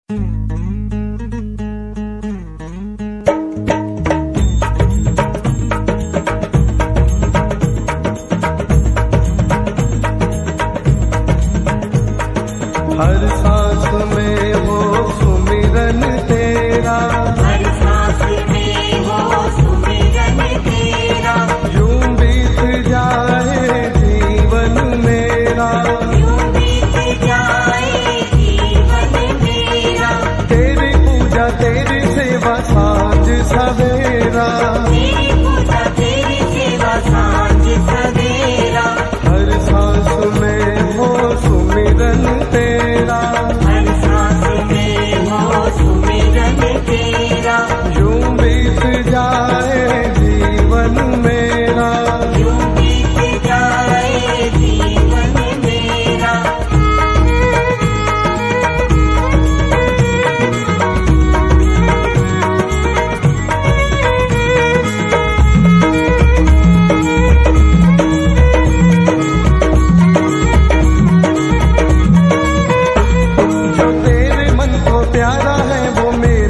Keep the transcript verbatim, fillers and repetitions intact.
हर सांस में हो सुमिरन तेरा, हर सांस में हो सुमिरन तेरा, यूं बीत जाए जीवन मेरा, यूं बीत जाए जीवन मेरा, तेरी पूजा तेरी सेवा सांझ सवेरा, तेरी पूजा तेरी सेवा सांझ सवेरा, हर सांस में हो सुमिरन तेरा, हर सांस में हो सुमिरन तेरा, यूं बीत जाए जीवन मेरा, यूं बीत जाए जीवन मेरा। जो तेरे मन को प्यारा है वो मेरा